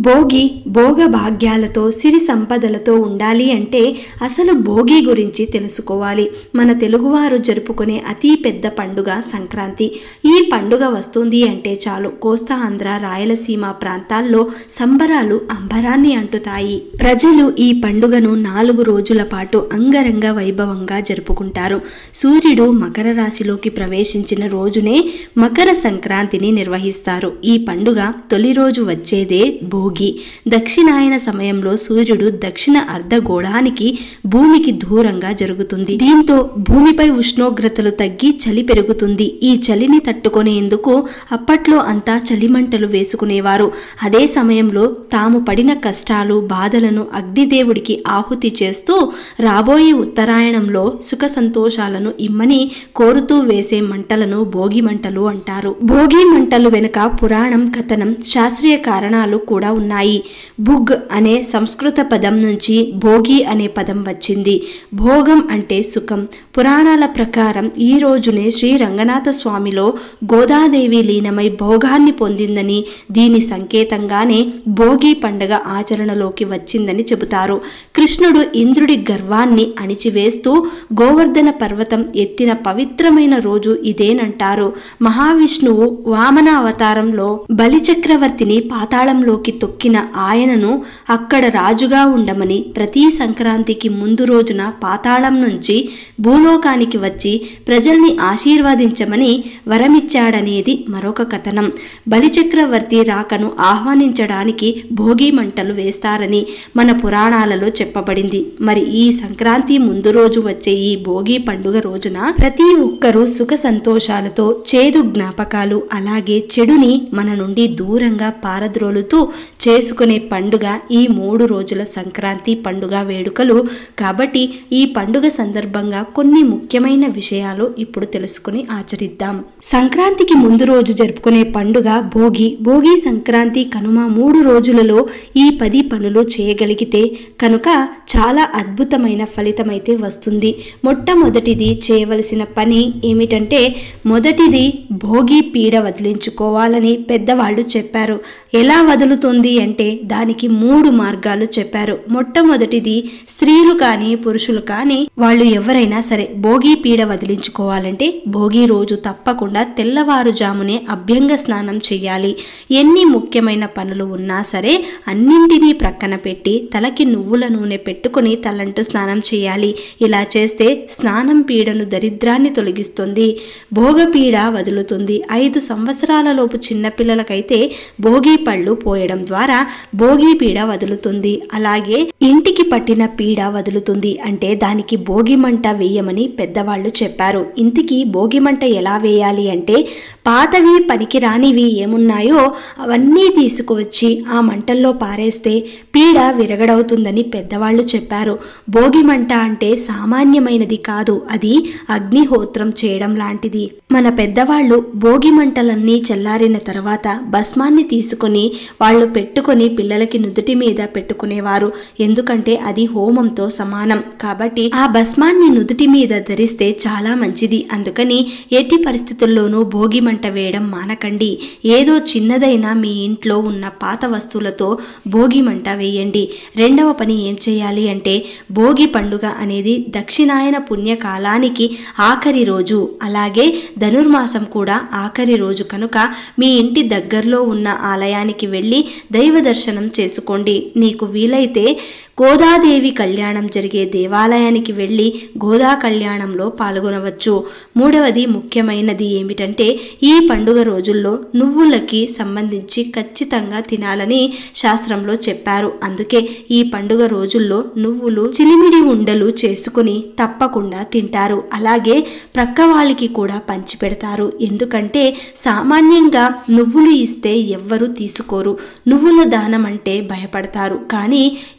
భోగి భోగ భాగ్యాలతో సిరి సంపదలతో ఉండాలి అంటే అసలు భోగి గురించి తెలుసుకోవాలి. మన తెలుగువారు జరుపుకునే అతి పెద్ద పండుగ సంక్రాంతి. ఈ పండుగ వస్తుంది అంటే చాలు కోస్తా ఆంధ్ర రాయలసీమ ప్రాంతాల్లో సంబరాలు అంబరాన్ని అంటుతాయి. ప్రజలు ఈ పండుగను 4 రోజుల పాటు అంగరంగ వైభవంగా జరుపుకుంటారు. సూర్యుడు మకర రాశిలోకి ప్రవేశించిన రోజునే మకర సంక్రాంతిని నిర్వహిస్తారు. ఈ పండుగ తొలి రోజు వచ్చేదే భోగి. దక్షిణాయన సమయంలో సూర్యుడు దక్షిణ అర్ధగోళానికి భూమికి దూరంగా జరుగుతుంది. దీంతో భూమిపై ఉష్ణోగ్రతలు తగ్గి చలి పెరుగుతుంది. ఈ చలిని తట్టుకునేందుకు అప్పట్లో అంతా చలిమంటలు వేసుకునేవారు. అదే సమయంలో తాము పడిన కష్టాలు బాధలను అగ్నిదేవుడికి ఆహుతి చేస్తూ రాబోయే ఉత్తరాయణంలో సుఖ సంతోషాలను ఇమ్మని కోరుతూ వేసే మంటలను భోగి మంటలు అంటారు. భోగి మంటలు వెనుక పురాణం కథనం శాస్త్రీయ కారణాలు కూడా ఉన్నాయి. భుగ్ అనే సంస్కృత పదం నుంచి భోగి అనే పదం వచ్చింది. భోగం అంటే సుఖం. పురాణాల ప్రకారం ఈ రోజునే శ్రీ రంగనాథ స్వామిలో గోదాదేవి లీనమై భోగాన్ని పొందిందని, దీని సంకేతంగానే భోగి పండగ ఆచరణలోకి వచ్చిందని చెబుతారు. కృష్ణుడు ఇంద్రుడి గర్వాన్ని అణిచివేస్తూ గోవర్ధన పర్వతం ఎత్తిన పవిత్రమైన రోజు ఇదేనంటారు. మహావిష్ణువు వామన అవతారంలో బలిచక్రవర్తిని పాతాళంలోకి తొక్కిన ఆయనను అక్కడ రాజుగా ఉండమని ప్రతి సంక్రాంతికి ముందు రోజున పాతాళం నుంచి భూలోకానికి వచ్చి ప్రజల్ని ఆశీర్వదించమని వరమిచ్చాడనేది మరొక కథనం. బలిచక్రవర్తి రాకను ఆహ్వానించడానికి భోగి మంటలు వేస్తారని మన పురాణాలలో చెప్పబడింది. మరి ఈ సంక్రాంతి ముందు రోజు వచ్చే ఈ భోగి పండుగ రోజున ప్రతి ఒక్కరూ సుఖ సంతోషాలతో చేదు జ్ఞాపకాలు అలాగే చెడుని మన నుండి దూరంగా పారద్రోలుతూ చేసుకునే పండుగ ఈ 3 రోజుల సంక్రాంతి పండుగ వేడుకలు. కాబట్టి ఈ పండుగ సందర్భంగా కొన్ని ముఖ్యమైన విషయాలు ఇప్పుడు తెలుసుకుని ఆచరిద్దాం. సంక్రాంతికి ముందు రోజు జరుపుకునే పండుగ భోగి. భోగి, సంక్రాంతి, కనుమ 3 రోజులలో ఈ 10 పనులు చేయగలిగితే కనుక చాలా అద్భుతమైన ఫలితమైతే వస్తుంది. మొట్టమొదటిది చేయవలసిన పని ఏమిటంటే మొదటిది భోగి పీడ వదిలించుకోవాలని పెద్దవాళ్ళు చెప్పారు. ఎలా వదులుతుంది అంటే దానికి 3 మార్గాలు చెప్పారు. మొట్టమొదటిది స్త్రీలు కానీ పురుషులు కానీ వాళ్ళు ఎవరైనా సరే భోగి పీడ వదిలించుకోవాలంటే భోగి రోజు తప్పకుండా తెల్లవారుజామునే అభ్యంగ స్నానం చేయాలి. ఎన్ని ముఖ్యమైన పనులు ఉన్నా సరే అన్నింటినీ ప్రక్కన పెట్టి తలకి నువ్వుల నూనె పెట్టుకుని తలంటు స్నానం చేయాలి. ఇలా చేస్తే స్నానం పీడను దరిద్రాన్ని తొలగిస్తుంది, భోగ పీడ వదులుతుంది. 5 సంవత్సరాల లోపు చిన్నపిల్లలకైతే భోగి పళ్ళు పోయడం ద్వారా భోగి పీడ వదులుతుంది. అలాగే ఇంటికి పట్టిన పీడ వదులుతుంది అంటే దానికి భోగి మంట వేయమని పెద్దవాళ్ళు చెప్పారు. ఇంటికి భోగి మంట ఎలా వేయాలి అంటే పాతవి పనికిరానివి ఏమున్నాయో అవన్నీ తీసుకువచ్చి ఆ మంటల్లో పారేస్తే పీడ విరగడవుతుందని పెద్దవాళ్ళు చెప్పారు. భోగి మంట అంటే సామాన్యమైనది కాదు, అది అగ్నిహోత్రం చేయడం లాంటిది. మన పెద్దవాళ్ళు భోగి మంటలన్నీ చల్లారిన తర్వాత భస్మాన్ని తీసుకుని వాళ్ళు పెట్టుకొని పిల్లలకి నుదుటి మీద పెట్టుకునేవారు. ఎందుకంటే అది హోమంతో సమానం కాబట్టి ఆ భస్మాన్ని నుదుటి మీద ధరిస్తే చాలా మంచిది. అందుకని ఎట్టి పరిస్థితుల్లోనూ భోగి మంట వేయడం మానకండి. ఏదో చిన్నదైనా మీ ఇంట్లో ఉన్న పాత వస్తువులతో భోగి మంట వేయండి. రెండవ పని ఏం చేయాలి అంటే భోగి పండుగ అనేది దక్షిణాయన పుణ్యకాలానికి ఆఖరి రోజు, అలాగే ధనుర్మాసం కూడా ఆఖరి రోజు కనుక మీ ఇంటి దగ్గరలో ఉన్న ఆలయానికి వెళ్ళి దైవ దర్శనం చేసుకోండి. నీకు వీలైతే గోదాదేవి కళ్యాణం జరిగే దేవాలయానికి వెళ్ళి గోదా కళ్యాణంలో పాల్గొనవచ్చు. మూడవది ముఖ్యమైనది ఏమిటంటే ఈ పండుగ రోజుల్లో నువ్వులకి సంబంధించి ఖచ్చితంగా తినాలని శాస్త్రంలో చెప్పారు. అందుకే ఈ పండుగ రోజుల్లో నువ్వులు చిలిమిడి ఉండలు చేసుకుని తప్పకుండా తింటారు. అలాగే ప్రక్క వాళ్ళకి కూడా పంచి పెడతారు. ఎందుకంటే సామాన్యంగా నువ్వులు ఇస్తే ఎవ్వరూ తీసుకోరు, నువ్వుల దానం అంటే భయపడతారు. కానీ ఈ పండుగ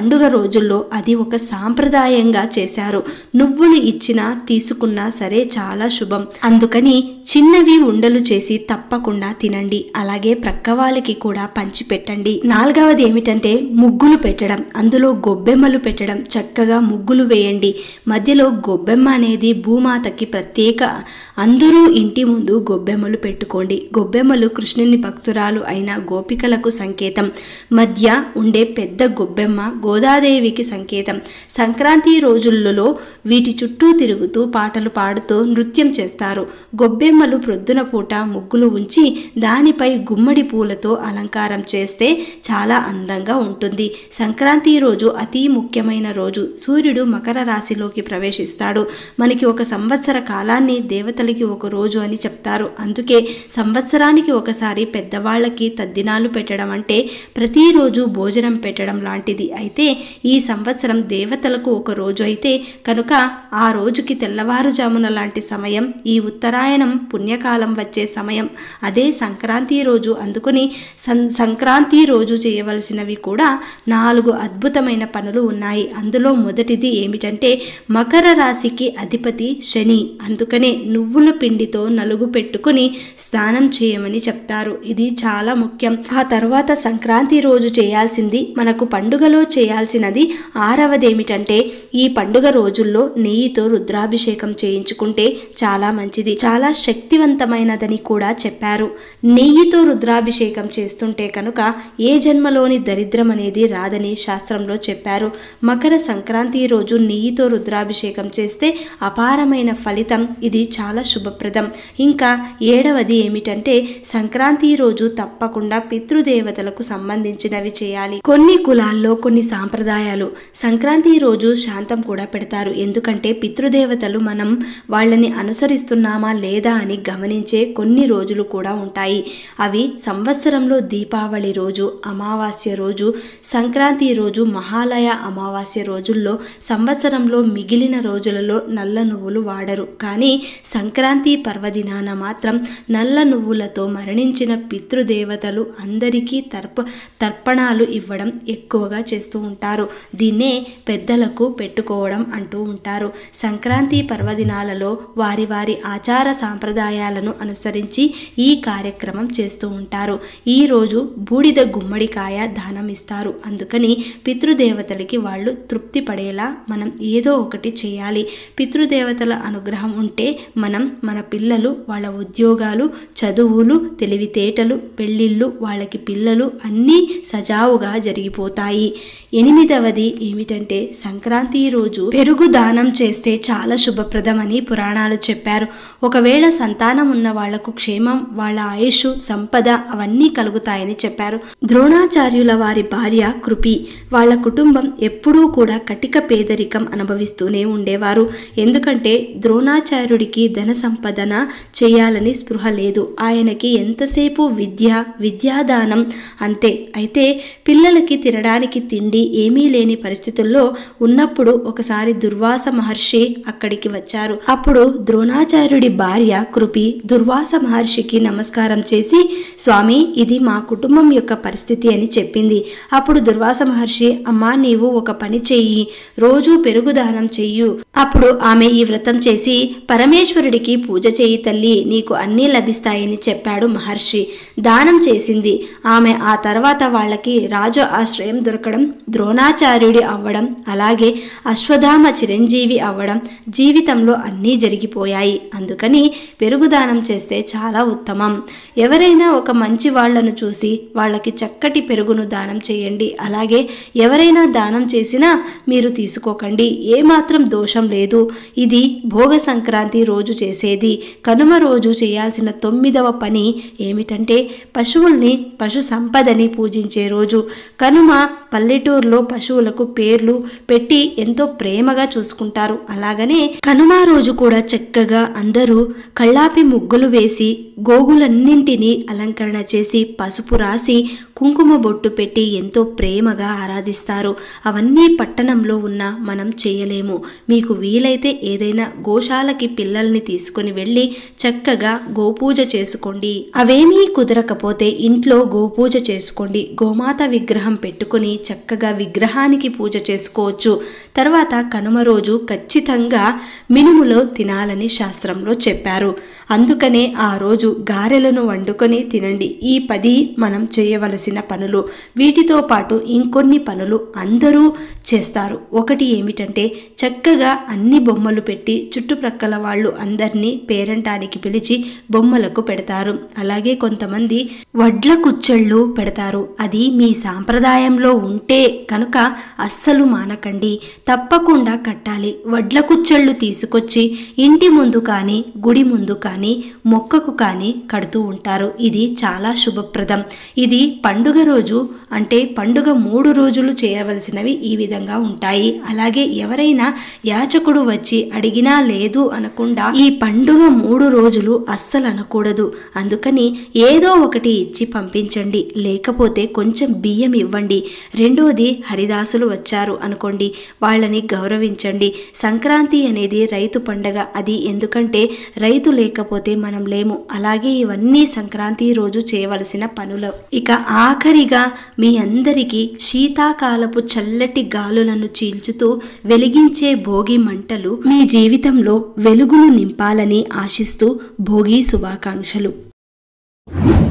పండుగ రోజుల్లో అది ఒక సాంప్రదాయంగా చేశారు. నువ్వులు ఇచ్చినా తీసుకున్నా సరే చాలా శుభం. అందుకని చిన్నవి ఉండలు చేసి తప్పకుండా తినండి. అలాగే ప్రక్క వాళ్ళకి కూడా పంచిపెట్టండి. 4వది ఏమిటంటే ముగ్గులు పెట్టడం, అందులో గొబ్బెమ్మలు పెట్టడం. చక్కగా ముగ్గులు వేయండి. మధ్యలో గొబ్బెమ్మ అనేది భూమాతకి ప్రత్యేక. అందరూ ఇంటి ముందు గొబ్బెమ్మలు పెట్టుకోండి. గొబ్బెమ్మలు కృష్ణుని భక్తురాలు అయిన గోపికలకు సంకేతం. మధ్య ఉండే పెద్ద గొబ్బెమ్మ గోదాదేవికి సంకేతం. సంక్రాంతి రోజులలో వీటి చుట్టూ తిరుగుతూ పాటలు పాడుతూ నృత్యం చేస్తారు. గొబ్బెమ్మలు ప్రొద్దున పూట ముగ్గులు ఉంచి దానిపై గుమ్మడి పూలతో అలంకారం చేస్తే చాలా అందంగా ఉంటుంది. సంక్రాంతి రోజు అతి ముఖ్యమైన రోజు. సూర్యుడు మకర రాశిలోకి ప్రవేశిస్తాడు. మనకి ఒక సంవత్సర కాలాన్ని దేవతలకి ఒక రోజు అని చెప్తారు. అందుకే సంవత్సరానికి ఒకసారి పెద్దవాళ్ళకి తద్దినాలు పెట్టడం అంటే ప్రతిరోజు భోజనం పెట్టడం లాంటిది. అయితే ఈ సంవత్సరం దేవతలకు ఒక రోజు అయితే కనుక ఆ రోజుకి తెల్లవారుజామున లాంటి సమయం, ఈ ఉత్తరాయణం పుణ్యకాలం వచ్చే సమయం, అదే సంక్రాంతి రోజు. అందుకని సంక్రాంతి రోజు చేయవలసినవి కూడా 4 అద్భుతమైన పనులు ఉన్నాయి. అందులో మొదటిది ఏమిటంటే మకర రాశికి అధిపతి శని. అందుకనే నువ్వుల పిండితో నలుగు పెట్టుకుని స్నానం చేయమని చెప్తారు. ఇది చాలా ముఖ్యం. ఆ తర్వాత సంక్రాంతి రోజు చేయాల్సింది, మనకు పండుగలో చేయాల్సినది 6వది ఏమిటంటే ఈ పండుగ రోజుల్లో నెయ్యితో రుద్రాభిషేకం చేయించుకుంటే చాలా మంచిది, చాలా శక్తివంతమైనదని కూడా చెప్పారు. నెయ్యితో రుద్రాభిషేకం చేస్తుంటే కనుక ఏ జన్మలోని దరిద్రం అనేది రాదని శాస్త్రంలో చెప్పారు. మకర సంక్రాంతి రోజు నెయ్యితో రుద్రాభిషేకం చేస్తే అపారమైన ఫలితం. ఇది చాలా శుభప్రదం. ఇంకా 7వది ఏమిటంటే సంక్రాంతి రోజు తప్పకుండా పితృదేవతలకు సంబంధించినవి చేయాలి. కొన్ని కులాల్లో కొన్ని సాంప్రదాయాలు సంక్రాంతి రోజు శాంతం కూడా పెడతారు. ఎందుకంటే పితృదేవతలు మనం వాళ్ళని అనుసరిస్తున్నామా లేదా అని గమనించే కొన్ని రోజులు కూడా ఉంటాయి. అవి సంవత్సరంలో దీపావళి రోజు, అమావాస్య రోజు, సంక్రాంతి రోజు, మహాలయ అమావాస్య రోజుల్లో. సంవత్సరంలో మిగిలిన రోజులలో నల్ల నువ్వులు వాడరు. కానీ సంక్రాంతి పర్వదినాన మాత్రం నల్ల నువ్వులతో మరణించిన పితృదేవతలు అందరికీ తర్పణాలు ఇవ్వడం ఎక్కువగా చేస్తూ ఉంటారు. దీన్నే పెద్దలకు పెట్టుకోవడం అంటూ ఉంటారు. సంక్రాంతి పర్వదినాలలో వారి వారి ఆచార సాంప్రదాయాలను అనుసరించి ఈ కార్యక్రమం చేస్తూ ఉంటారు. ఈ రోజు బూడిద గుమ్మడికాయ దానం ఇస్తారు. అందుకని పితృదేవతలకి వాళ్ళు తృప్తి పడేలా మనం ఏదో ఒకటి చేయాలి. పితృదేవతల అనుగ్రహం ఉంటే మనం, మన పిల్లలు, వాళ్ళ ఉద్యోగాలు, చదువులు, తెలివితేటలు, పెళ్ళిళ్ళు, వాళ్ళకి పిల్లలు అన్నీ సజావుగా జరిగిపోతాయి. 8వది ఏమిటంటే సంక్రాంతి రోజు పెరుగు దానం చేస్తే చాలా శుభప్రదమని పురాణాలు చెప్పారు. ఒకవేళ సంతానం ఉన్న వాళ్లకు క్షేమం, వాళ్ళ ఆయుష్, సంపద అవన్నీ కలుగుతాయని చెప్పారు. ద్రోణాచార్యుల వారి భార్య కృపి, వాళ్ళ కుటుంబం ఎప్పుడూ కూడా కటిక పేదరికం అనుభవిస్తూనే ఉండేవారు. ఎందుకంటే ద్రోణాచార్యుడికి ధన సంపదన చేయాలని స్పృహ లేదు. ఆయనకి ఎంతసేపు విద్యాదానం అంతే. అయితే పిల్లలకి తినడానికి తిండి ఏమీ లేని పరిస్థితుల్లో ఉన్నప్పుడు ఒకసారి దుర్వాస మహర్షి అక్కడికి వచ్చారు. అప్పుడు ద్రోణాచార్యుడి భార్య కృపి దుర్వాస మహర్షికి నమస్కారం చేసి, స్వామి, ఇది మా కుటుంబం యొక్క పరిస్థితి అని చెప్పింది. అప్పుడు దుర్వాస మహర్షి, అమ్మా, నీవు ఒక పని చెయ్యి, రోజు పెరుగు దానం చెయ్యు. అప్పుడు ఆమె ఈ వ్రతం చేసి పరమేశ్వరుడికి పూజ చేయి తల్లి, నీకు అన్నీ లభిస్తాయని చెప్పాడు మహర్షి. దానం చేసింది. ఆమె ఆ తర్వాత వాళ్ళకి రాజు ఆశ్రయం దొరకడం, ద్రోణాచార్యుడి అవ్వడం, అలాగే అశ్వత్థామ చిరంజీవి అవ్వడం, జీవితంలో అన్నీ జరిగిపోయాయి. అందుకని పెరుగుదానం చేస్తే చాలా ఉత్తమం. ఎవరైనా ఒక మంచి వాళ్లను చూసి వాళ్ళకి చక్కటి పెరుగును దానం చేయండి. అలాగే ఎవరైనా దానం చేసినా మీరు తీసుకోకండి, ఏమాత్రం దోషం లేదు. ఇది భోగ సంక్రాంతి రోజు చేసేది. కనుమ రోజు చేయాల్సిన 9వ పని ఏమిటంటే పశువుల్ని, పశు సంపదని పూజించే రోజు. కనుమ పల్లెటూరులో పశువులకు పేర్లు పెట్టి ఎంతో ప్రేమగా చూసుకుంటారు. అలాగనే కనుమ రోజు కూడా చక్కగా అందరూ కళ్ళాపి ముగ్గులు వేసి గోగులన్నింటినీ అలంకరణ చేసి పసుపు రాసి కుంకుమ బొట్టు పెట్టి ఎంతో ప్రేమగా ఆరాధిస్తారు. అవన్నీ పట్టణంలో ఉన్న మనం చేయలేము. మీకు వీలైతే ఏదైనా గోశాలకి పిల్లల్ని తీసుకుని వెళ్ళి చక్కగా గోపూజ చేసుకోండి. అవేమీ కుదరకపోతే ఇంట్లో గోపూజ చేసుకోండి. గోమాత విగ్రహం పెట్టుకుని చక్కగా విగ్రహానికి పూజ చేసుకోవచ్చు. తర్వాత కనుమ రోజు ఖచ్చితంగా మినుములో తినాలని శాస్త్రంలో చెప్పారు. అందుకనే ఆ రోజు గారెలను వండుకొని తినండి. ఈ 10 మనం చేయవలసిన పనులు. వీటితో పాటు ఇంకొన్ని పనులు అందరూ చేస్తారు. ఒకటి ఏమిటంటే చక్కగా అన్ని బొమ్మలు పెట్టి చుట్టుప్రక్కల వాళ్ళు అందరినీ పేరంటానికి పిలిచి బొమ్మలకు పెడతారు. అలాగే కొంతమంది వడ్ల కుచ్చెళ్ళు పెడతారు. అది మీ సాంప్రదాయంలో ఉంటే కనుక అస్సలు మానకండి, తప్పకుండా కట్టాలి. వడ్ల కుచ్చెళ్ళు తీసుకొచ్చి ఇంటి ముందు కానీ గుడి ముందు కానీ మొక్కకు కానీ కడుతూ ఉంటారు. ఇది చాలా శుభప్రదం. ఇది పండుగ రోజు అంటే పండుగ 3 రోజులు చేయవలసినవి ఈ విధంగా ఉంటాయి. అలాగే ఎవరైనా యాచకుడు వచ్చి అడిగినా లేదు అనకుండా ఈ పండుగ 3 రోజులు అస్సలు అనకూడదు. అందుకని ఏదో ఒకటి ఇచ్చి పంపించండి, లేకపోతే కొంచెం బియ్యం ఇవ్వండి. రెండోది హరిదాసులు వచ్చారు అనుకోండి, వాళ్ళని గౌరవించండి. సంక్రాంతి అనేది రైతు పండగ. అది ఎందుకంటే రైతు లేకపోతే మనం లేము. అలాగే ఇవన్నీ సంక్రాంతి రోజు చేయవలసిన పనులు. ఇక ఆఖరిగా మీ అందరికీ శీతాకాలపు చల్లటి గాలులను చీల్చుతూ వెలిగించే భోగి మంటలు మీ జీవితంలో వెలుగును నింపాలని ఆశిస్తూ భోగి శుభాకాంక్షలు.